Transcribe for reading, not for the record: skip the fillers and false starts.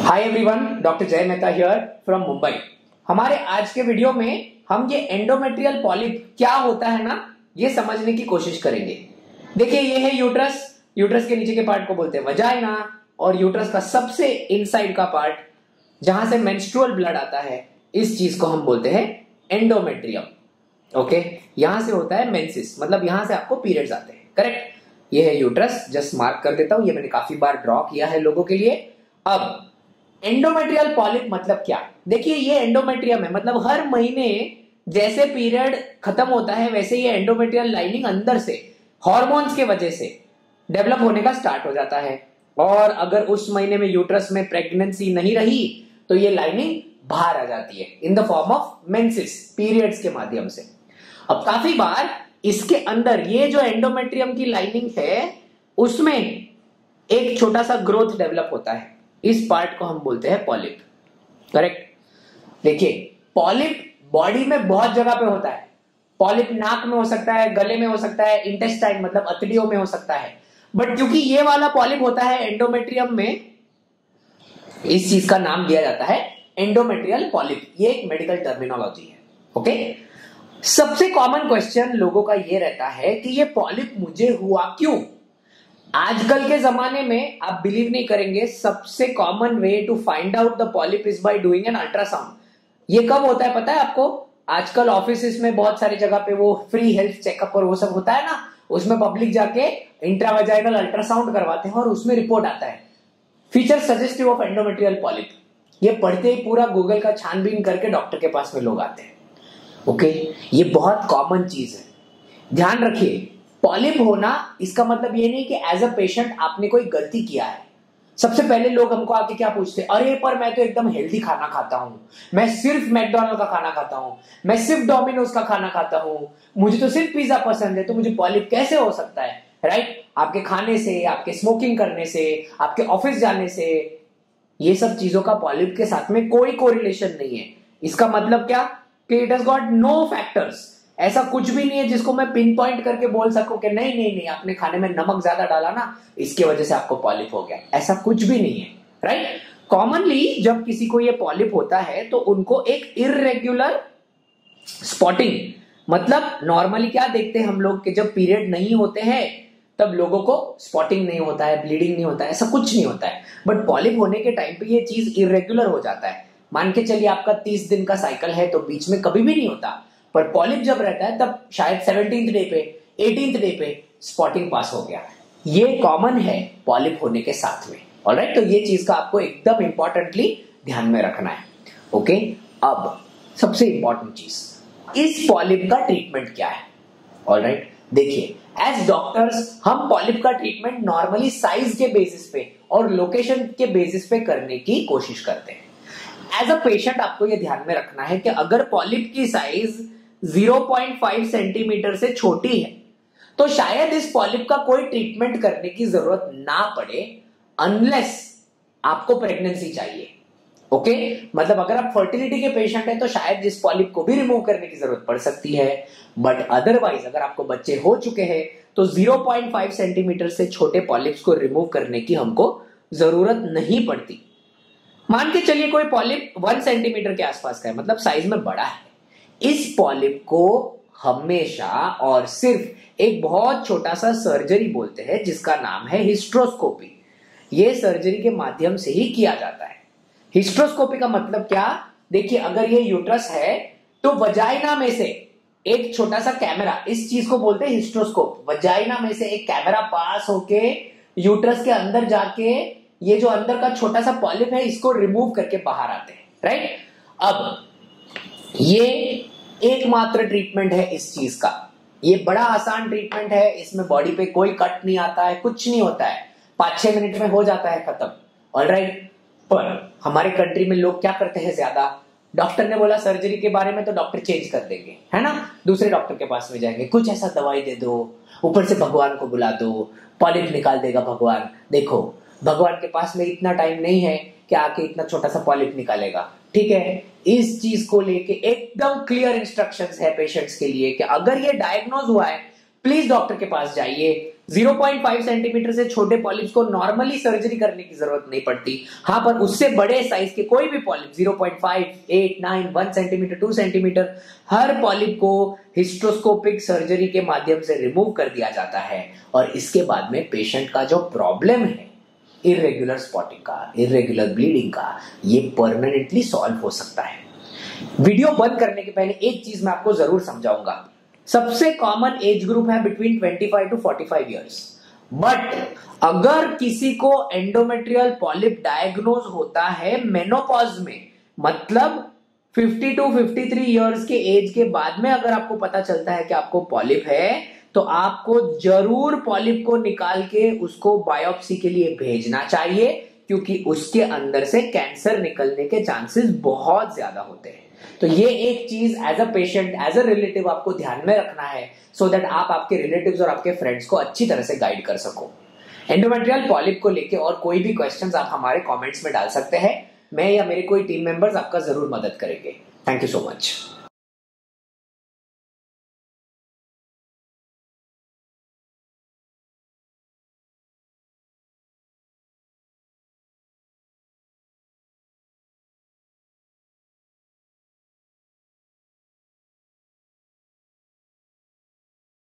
Hi everyone, doctor जय Mehta here from Mumbai. हमारे आज के वीडियो में हम ये एंडोमेट्रियल पॉलिप क्या होता है ना, ये समझने की कोशिश करेंगे। देखिए, ये है यूट्रस। यूट्रस के नीचे के पार्ट को बोलते हैं वजाइना, और यूट्रस का सबसे इनसाइड का पार्ट जहां से मेंस्ट्रुअल ब्लड आता है, इस चीज को हम बोलते हैं एंडोमेट्रियम। ओके, यहां से होता है मेंसिस, मतलब यहां से आपको पीरियड्स आते हैं। करेक्ट, ये है यूट्रस। जस्ट मार्क कर देता हूं, ये मैंने काफी बार ड्रॉ किया है लोगों के लिए। अब एंडोमेट्रियल पॉलिप मतलब क्या? देखिए, ये एंडोमेट्रियम है, मतलब हर महीने जैसे पीरियड खत्म होता है वैसे ये एंडोमेट्रियल लाइनिंग अंदर से हॉर्मोन्स के वजह से डेवलप होने का स्टार्ट हो जाता है। और अगर उस महीने में यूट्रस में प्रेगनेंसी नहीं रही तो ये लाइनिंग बाहर आ जाती है in the form of menses, periods के माध्यम से। अब काफी बार इसके अंदर ये जो एंडोमेट्रियम की लाइनिंग है उसमें एक छोटा सा ग्रोथ डेवलप होता है, इस पार्ट को हम बोलते हैं पॉलिप। करेक्ट। देखिए, पॉलिप बॉडी में बहुत जगह पे होता है। पॉलिप नाक में हो सकता है, गले में हो सकता है, इंटेस्टाइन मतलब अतड़ियों में हो सकता है। बट क्योंकि ये वाला पॉलिप होता है एंडोमेट्रियम में, इस चीज का नाम दिया जाता है एंडोमेट्रियल पॉलिप। ये एक मेडिकल टर्मिनोलॉजी है। ओके, सबसे कॉमन क्वेश्चन लोगों का ये रहता है कि ये पॉलिप मुझे हुआ क्यों? आजकल के जमाने में आप बिलीव नहीं करेंगे, सबसे common way to find out the polyp is by doing an ultrasound. ये कब होता है पता है आपको? आजकल ऑफिस में बहुत सारी जगह पे वो फ्री हेल्थ चेकअप और वो सब होता है ना, उसमें पब्लिक जाके इंट्रावेजाइनल अल्ट्रासाउंड करवाते हैं और उसमें रिपोर्ट आता है feature suggestive of endometrial polyp. ये पढ़ते ही पूरा गूगल का छानबीन करके डॉक्टर के पास में लोग आते हैं। ओके, ये बहुत कॉमन चीज है, ध्यान रखिए। पॉलिप होना इसका मतलब ये नहीं कि एज अ पेशेंट आपने कोई गलती किया है। सबसे पहले लोग हमको आके क्या पूछते हैं, अरे पर मैं तो एकदम हेल्दी खाना खाता हूं, मैं सिर्फ मैकडॉनल्ड का खाना खाता हूं, मैं सिर्फ डोमिनोज का खाना खाता हूं, मुझे तो सिर्फ पिज्जा पसंद है, तो मुझे पॉलिप कैसे हो सकता है? राइट, आपके खाने से, आपके स्मोकिंग करने से, आपके ऑफिस जाने से, ये सब चीजों का पॉलिप के साथ में कोई कोरिलेशन नहीं है। इसका मतलब क्या कि it has got no factors. ऐसा कुछ भी नहीं है जिसको मैं पिन पॉइंट करके बोल सकूं कि नहीं नहीं नहीं, आपने खाने में नमक ज्यादा डाला ना, इसकी वजह से आपको पॉलिप हो गया। ऐसा कुछ भी नहीं है। राइट, कॉमनली जब किसी को ये पॉलिप होता है तो उनको एक इर्रेगुलर स्पॉटिंग, मतलब नॉर्मली क्या देखते हैं हम लोग कि जब पीरियड नहीं होते हैं तब लोगों को स्पॉटिंग नहीं होता है, ब्लीडिंग नहीं होता है, ऐसा कुछ नहीं होता है। बट पॉलिप होने के टाइम पे ये चीज इर्रेगुलर हो जाता है। मान के चलिए आपका 30 दिन का साइकिल है तो बीच में कभी भी नहीं होता, पर पॉलिप जब रहता है तब शायद 17th डे पे, 18th डे पे स्पॉटिंग पास हो गया। ये कॉमन है पॉलिप होने के साथ में। ऑलराइट, तो ये चीज का आपको एकदम इंपॉर्टेंटली ध्यान में रखना है। ओके, अब सबसे इंपॉर्टेंट चीज, इस पॉलिप का ट्रीटमेंट क्या है? ऑलराइट, देखिए, एज डॉक्टर्स हम पॉलिप का ट्रीटमेंट नॉर्मली साइज के बेसिस पे और लोकेशन के बेसिस पे करने की कोशिश करते हैं। एज अ पेशेंट आपको यह ध्यान में रखना है कि अगर पॉलिप की साइज 0.5 सेंटीमीटर से छोटी है तो शायद इस पॉलिप का कोई ट्रीटमेंट करने की जरूरत ना पड़े, अनलेस आपको प्रेगनेंसी चाहिए। ओके, मतलब अगर आप फर्टिलिटी के पेशेंट हैं तो शायद इस पॉलिप को भी रिमूव करने की जरूरत पड़ सकती है। बट अदरवाइज अगर आपको बच्चे हो चुके हैं तो 0.5 सेंटीमीटर से छोटे पॉलिप्स को रिमूव करने की हमको जरूरत नहीं पड़ती। मान के चलिए कोई पॉलिप 1 सेंटीमीटर के आसपास का है, मतलब साइज में बड़ा है। इस पॉलिप को हमेशा और सिर्फ एक बहुत छोटा सा सर्जरी बोलते हैं जिसका नाम है हिस्ट्रोस्कोपी। ये सर्जरी के माध्यम से ही किया जाता है। हिस्ट्रोस्कोपी का मतलब क्या? देखिए, अगर ये यूट्रस है तो वजाइना में से एक छोटा सा कैमरा, इस चीज को बोलते हैं हिस्ट्रोस्कोप। वजाइना में से एक कैमरा पास होके यूट्रस के अंदर जाके ये जो अंदर का छोटा सा पॉलिप है इसको रिमूव करके बाहर आते हैं। राइट, अब ये एकमात्र ट्रीटमेंट है इस चीज का। ये बड़ा आसान ट्रीटमेंट है, इसमें बॉडी पे कोई कट नहीं आता है, कुछ नहीं होता है, 5-6 मिनट में हो जाता है खत्म। ऑलराइट, पर हमारे कंट्री में लोग क्या करते हैं, ज्यादा डॉक्टर ने बोला सर्जरी के बारे में तो डॉक्टर चेंज कर देंगे, है ना, दूसरे डॉक्टर के पास में जाएंगे, कुछ ऐसा दवाई दे दो, ऊपर से भगवान को बुला दो, पॉलिप निकाल देगा भगवान। देखो, भगवान के पास में इतना टाइम नहीं है कि आके इतना छोटा सा पॉलिप निकालेगा। ठीक है, इस चीज को लेके एकदम क्लियर इंस्ट्रक्शंस है पेशेंट्स के लिए कि अगर ये डायग्नोज हुआ है प्लीज डॉक्टर के पास जाइए, 0.5 सेंटीमीटर से छोटे पॉलिप्स को नॉर्मली सर्जरी करने की जरूरत नहीं पड़ती। हाँ, पर उससे बड़े साइज के कोई भी पॉलिप 0.5, 8, 9, 1 सेंटीमीटर, 2 सेंटीमीटर, हर पॉलिप को हिस्ट्रोस्कोपिक सर्जरी के माध्यम से रिमूव कर दिया जाता है और इसके बाद में पेशेंट का जो प्रॉब्लम है इर्रेगुलर स्पॉटिंग का, इर्रेगुलर ब्लीडिंग का, ये परमानेंटली सॉल्व हो सकता है। वीडियो बंद करने के पहले एक चीज मैं आपको जरूर समझाऊंगा। सबसे कॉमन एज ग्रुप है बिटवीन 25 टू 45 इयर्स। बट अगर किसी को एंडोमेट्रियल पॉलिप डायग्नोज होता है मेनोपॉज में, मतलब 50 टू 53 इयर्स के एज के बाद में अगर आपको पता चलता है कि आपको पॉलिप है, तो आपको जरूर पॉलिप को निकाल के उसको बायोप्सी के लिए भेजना चाहिए, क्योंकि उसके अंदर से कैंसर निकलने के चांसेस बहुत ज्यादा होते हैं। तो ये एक चीज as a patient, as a relative आपको ध्यान में रखना है, सो दैट आप आपके रिलेटिव्स और आपके फ्रेंड्स को अच्छी तरह से गाइड कर सको। एंडोमेट्रियल पॉलिप को लेके और कोई भी क्वेश्चंस आप हमारे कमेंट्स में डाल सकते हैं। मैं या मेरे कोई टीम मेंबर्स आपका जरूर मदद करेंगे। Thank you so much.